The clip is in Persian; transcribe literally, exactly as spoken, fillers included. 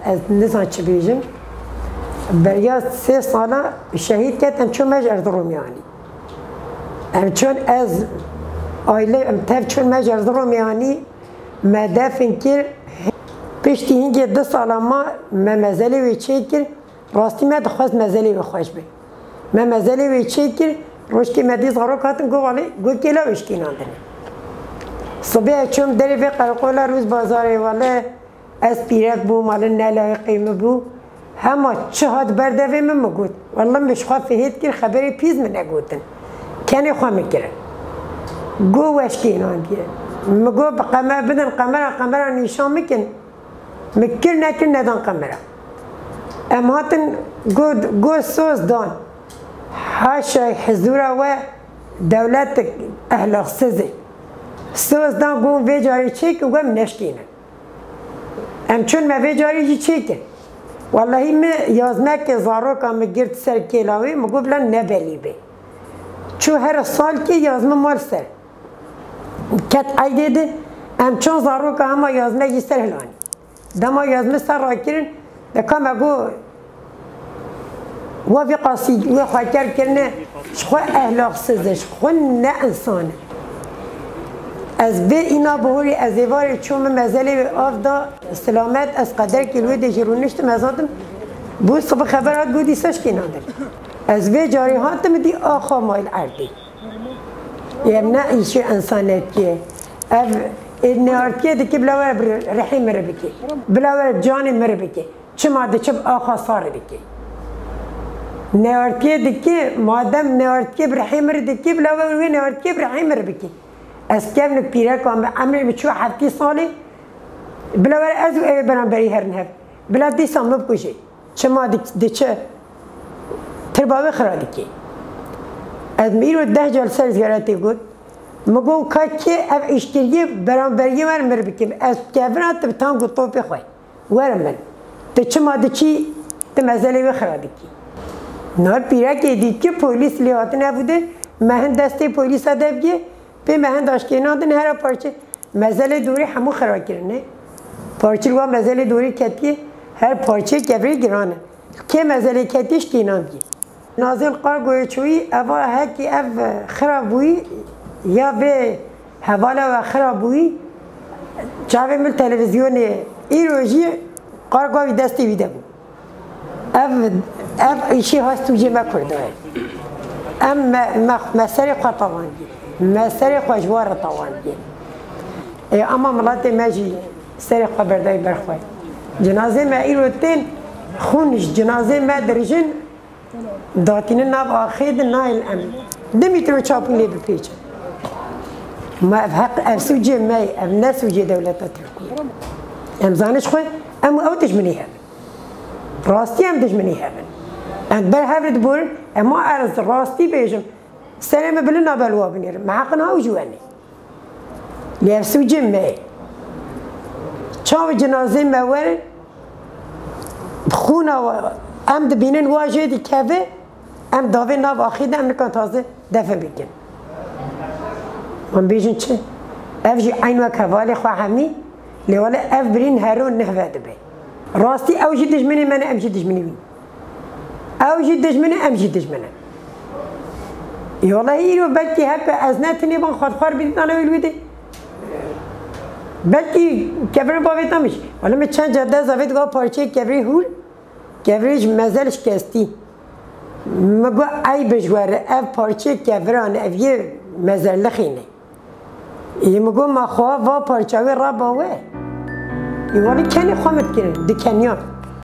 از نزان چه بیجم بریا سه ساله شهید کردم چون مج اردرومیانی ام چون از آیله ام تف چون مج اردرومیانی مدفن کر پشتی هنگی دو ساله ما ممزلی وی چه کر راستی ما دخواست مزلی وی خوش بی ممزلی وی چه کر روش که مدیز غرو کاتن گو والی گو کلا وشکی ناندنه صبح چون دری به قرقولا روز بازاری والی از پیرک بو مال نلای قیمه بو همه چه هاد بردوی من مگود والله مش خواه فهید کر خبری پیز من نگودن کنی خواه میکرن گو وشکی ناندیه مگو قمر بدن قمر قمر نشان میکن مکر نکر ندان قمر ام هاتن گو گو سوز دان حاشا حضورا و دولت اهلاق سزه سوز دان گو وی جاری چه که گو نشکینه ام چون ما وی جاری جی چه که والله می یازمه که زارو که مگرد سر کلاوی مگو بلن نبلی بی چو هر سال که یازمه مال سر کت عیده ده ام چون زارو که همه یازمه جی سر هلانی دما یازمه سر را کرن دکا مگو و وی قاسی و خاکر کرنه شخوا اهلاق سزه شخوا نه انسانه از به اینا بهوری از ایواری چون مزلی به آف دا سلامت از قدر کلوی ده جرونشت مزادم بود صبح خبرات گودی سش که نادر از به جاری هاتم دی آخا مایل عردی یعنی نه ایشی انسانیت که اف نهارتیه دی که بلاور رحی مره بکی بلاور جانی مره بکی چه ماده چه آخا ساره بکی نهارتیه دی که مادم نهارتیه برحی مره دی که بلاور وی نهارتیه برحی مره بکی از کم پیره کام به عمر بچو هفتی سالی بلاور از او برام بری هر نه بلا دی سام بکوشی چه ما دی چه ترباوی خرادی کی از میرو ده جلسه زیارتی گود مگو که اف اشتریه برام بری من مر بکیم از کبرات بتان گو تو بخوای ورم من ته چه ما دی چی ته مزلی بخرادی کی نار پیره که دید که پلیس لیات نبوده مهن دسته پلیس ادبیه به مهند آشکینادن هر پارچه مزل دوری همو خراب کرنه پارچه رو مزل دوری کتیه هر پارچه کبری گرانه که مزل کتیش کیناندی نازل قار گویچوی اوا هکی اف خرابوی یا به حواله و خرابوی چاوی مل تلویزیون ایروژی قار گوی دستی ویده بود اف اف ایشی هستو جمع کرده ام مسر خطاواندی مسر خوشوار طواندی اما ملت ماجی سر خبردای برخوای جنازه ما ایروتین خونش جنازه ما درجن داتین ناب آخید نایل ام دمیترو چاپونی بپیچه ما حق افسوجی مای اف نسوجی دولت ترکیه ام زانش خوی ام او دجمنی هبن راستی ام دجمنی هبن ام بر هفرد بور اما ارز راستی بیجم سلام بلنا بالوا بنير معقنا وجواني ليرسو جمعي شاو جنازه مول بخونا ام دبينن واجد كافي ام دافي ناب اخيد ام نكون تازه دفن بكن من بيجن چه افجي عين وكفالي خو همي لولا اف برين هارون نهفه دبي راستي اوجي دجمني من امجي دجمني اوجي دجمني امجي دجمني والله ایرو بلکی هپ از نتونی بان خودخوار بیدید آنه ویلویده بلکی کبری باوید نمیش ولی من چند جده زاوید گاه پارچه کبری هول کبریش مزلش کستی مگو ای بجواره اف پارچه کبرانه اف یه مزل لخینه ای مگو ما خواه و پارچه وی را باوه ای ولی کنی خوامد کنه دی کنیان